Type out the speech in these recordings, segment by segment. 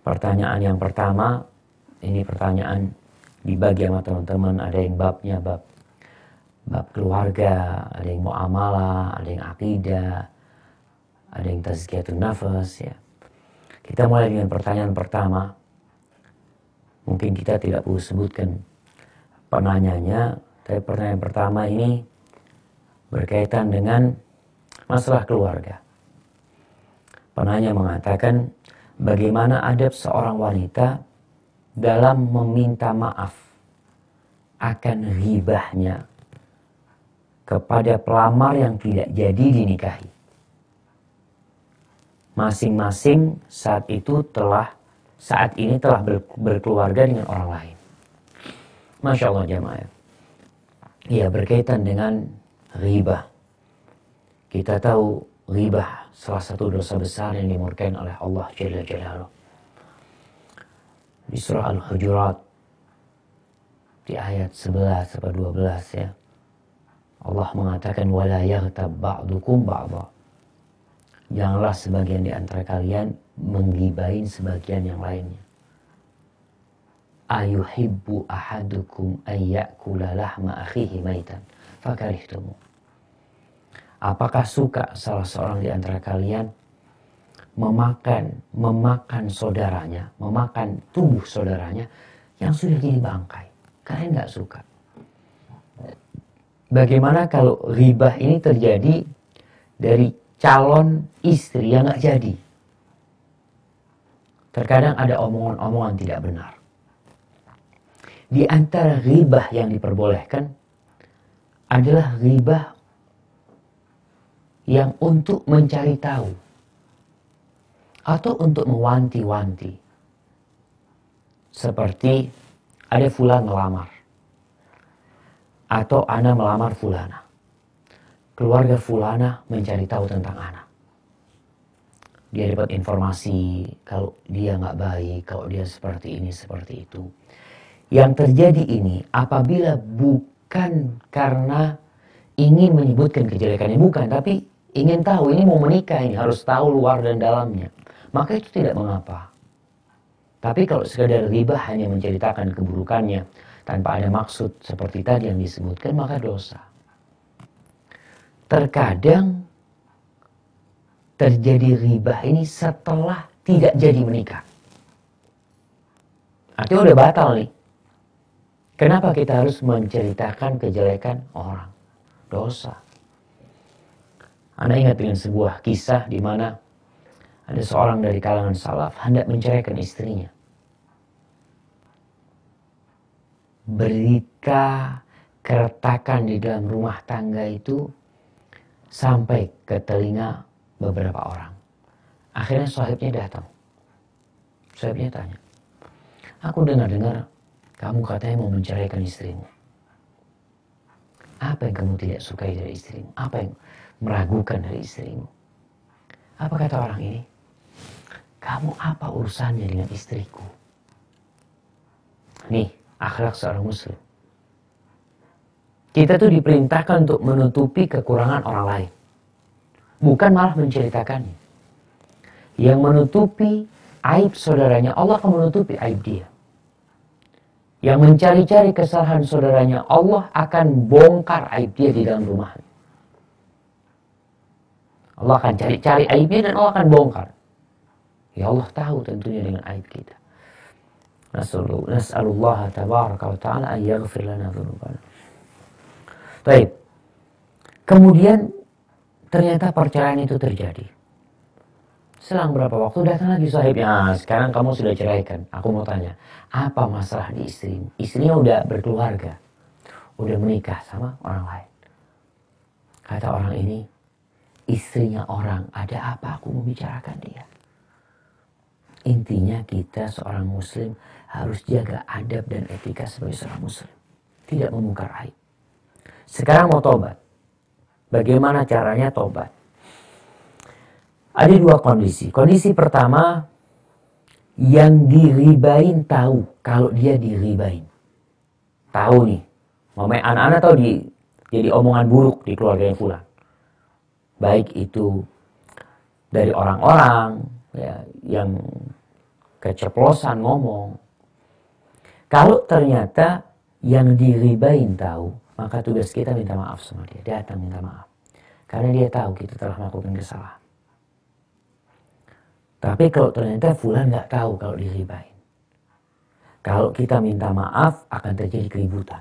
Pertanyaan yang pertama, ini pertanyaan dibagi sama teman-teman, ada yang babnya bab keluarga, ada yang muamalah, ada yang akidah, ada yang tazkiyatun nafas ya. Kita mulai dengan pertanyaan pertama. Mungkin kita tidak perlu sebutkan penanyanya, tapi pertanyaan pertama ini berkaitan dengan masalah keluarga. Penanya mengatakan, bagaimana adab seorang wanita dalam meminta maaf akan ghibahnya kepada pelamar yang tidak jadi dinikahi. Masing-masing saat ini telah berkeluarga dengan orang lain. Masya Allah jamaah. Ya, berkaitan dengan ghibah. Kita tahu ghibah salah satu dosa besar yang dimurkai oleh Allah Jalla Jalaluhu. Di surah Al-Hujurat di ayat 11 sampai 12 ya. Allah mengatakan wala yaghtab ba'dukum ba'dha. Janganlah sebagian di antara kalian menggibain sebagian yang lainnya. Ayuhibbu ahadukum ayyakula lahma akhihi maitan fakarihtumu. Apakah suka salah seorang di antara kalian memakan saudaranya, memakan tubuh saudaranya yang sudah jadi bangkai? Kalian nggak suka. Bagaimana kalau ghibah ini terjadi dari calon istri yang nggak jadi? Terkadang ada omongan-omongan tidak benar. Di antara ghibah yang diperbolehkan adalah ghibah yang untuk mencari tahu atau untuk mewanti-wanti. Seperti ada fulan melamar atau ana melamar fulana. Keluarga fulana mencari tahu tentang ana. Dia dapat informasi kalau dia nggak baik, kalau dia seperti ini, seperti itu. Yang terjadi ini apabila bukan karena ingin menyebutkan kejelekannya, bukan, tapi ingin tahu, ini mau menikah, ini harus tahu luar dan dalamnya, maka itu tidak mengapa. Tapi kalau sekadar ghibah hanya menceritakan keburukannya tanpa ada maksud seperti tadi yang disebutkan, maka dosa. Terkadang terjadi ghibah ini setelah tidak jadi menikah. Artinya udah batal nih. Kenapa kita harus menceritakan kejelekan orang? Dosa. Anda ingat dengan sebuah kisah di mana ada seorang dari kalangan salaf hendak menceraikan istrinya. Berita keretakan di dalam rumah tangga itu sampai ke telinga beberapa orang. Akhirnya sahibnya datang. Sahibnya tanya, aku dengar-dengar kamu katanya mau menceraikan istrimu. Apa yang kamu tidak sukai dari istrimu? Apa yang meragukan dari istrimu? Apa kata orang ini? Kamu apa urusannya dengan istriku? Nih, akhlak seorang muslim. Kita tuh diperintahkan untuk menutupi kekurangan orang lain. Bukan malah menceritakannya. Yang menutupi aib saudaranya, Allah akan menutupi aib dia. Yang mencari-cari kesalahan saudaranya, Allah akan bongkar aib dia di dalam rumah. Allah akan cari-cari aibnya dan Allah akan bongkar. Ya Allah tahu tentunya dengan aib kita. Nas'alullah tabaraka wa ta'ala an yaghfir lana dhunubana. Baik. Kemudian ternyata perceraian itu terjadi. Selang berapa waktu datang lagi sahibnya. Sekarang kamu sudah ceraikan. Aku mau tanya, apa masalah di istrimu? Istrinya udah berkeluarga, udah menikah sama orang lain. Kata orang ini, istrinya orang, ada apa aku membicarakan dia? Intinya kita seorang muslim harus jaga adab dan etika sebagai seorang muslim. Tidak memungkar aib. Sekarang mau tobat. Bagaimana caranya tobat? Ada dua kondisi. Kondisi pertama, yang diribain tahu kalau dia diribain. Tahu nih, mamanya anak-anak tahu jadi omongan buruk di keluarganya fulan. Baik itu dari orang-orang ya, yang keceplosan ngomong. Kalau ternyata yang diribain tahu, maka tugas kita minta maaf sama dia. Datang minta maaf. Karena dia tahu kita telah melakukan kesalahan. Tapi kalau ternyata fulan nggak tahu kalau diribain, kalau kita minta maaf akan terjadi keributan.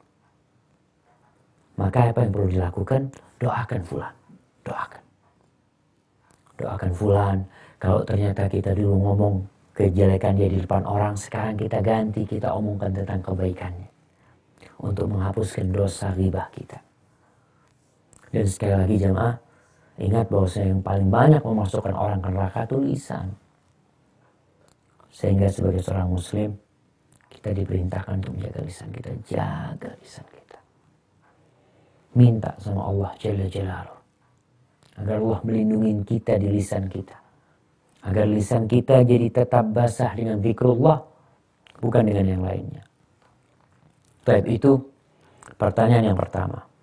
Maka apa yang perlu dilakukan? Doakan fulan. Doakan. Doakan fulan. Kalau ternyata kita dulu ngomong kejelekan dia di depan orang, sekarang kita ganti, kita omongkan tentang kebaikannya. Untuk menghapuskan dosa ribah kita. Dan sekali lagi jemaah, ingat bahwa yang paling banyak memasukkan orang ke neraka itu lisan. Sehingga sebagai seorang muslim, kita diperintahkan untuk menjaga lisan kita. Jaga lisan kita. Minta sama Allah Jalla Jalaluhu agar Allah melindungi kita di lisan kita. Agar lisan kita jadi tetap basah dengan zikrullah, bukan dengan yang lainnya. Baik, itu pertanyaan yang pertama.